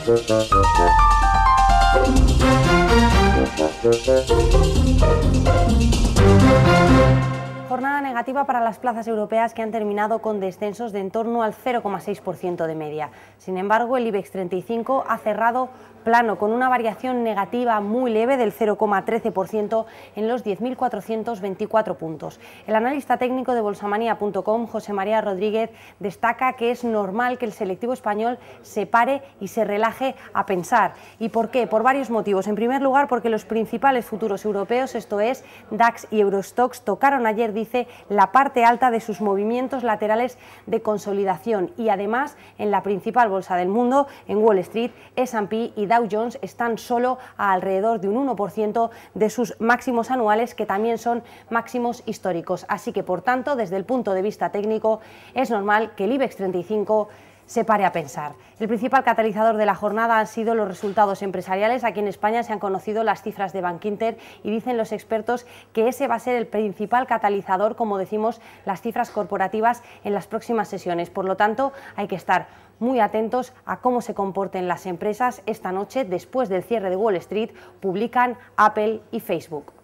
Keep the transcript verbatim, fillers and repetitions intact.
Jornada negativa para las plazas europeas, que han terminado con descensos de en torno al cero coma seis por ciento de media. Sin embargo, el IBEX treinta y cinco ha cerrado plano, con una variación negativa muy leve del cero coma trece por ciento en los diez mil cuatrocientos veinticuatro puntos. El analista técnico de bolsamanía punto com, José María Rodríguez, destaca que es normal que el selectivo español se pare y se relaje a pensar. ¿Y por qué? Por varios motivos. En primer lugar, porque los principales futuros europeos, esto es DAX y Eurostoxx, tocaron ayer, dice, la parte alta de sus movimientos laterales de consolidación, y además en la principal bolsa del mundo, en Wall Street, ese and pe y Dow Jones están solo a alrededor de un uno por ciento de sus máximos anuales, que también son máximos históricos. Así que, por tanto, desde el punto de vista técnico, es normal que el IBEX treinta y cinco se pare a pensar. El principal catalizador de la jornada han sido los resultados empresariales. Aquí en España se han conocido las cifras de Bankinter y dicen los expertos que ese va a ser el principal catalizador, como decimos, las cifras corporativas en las próximas sesiones. Por lo tanto, hay que estar muy atentos a cómo se comporten las empresas. Esta noche, después del cierre de Wall Street, publican Apple y Facebook.